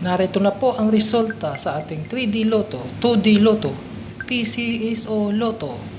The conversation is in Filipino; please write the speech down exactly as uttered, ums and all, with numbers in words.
Narito na po ang resulta sa ating three D Lotto, two D Lotto, P C S O Lotto.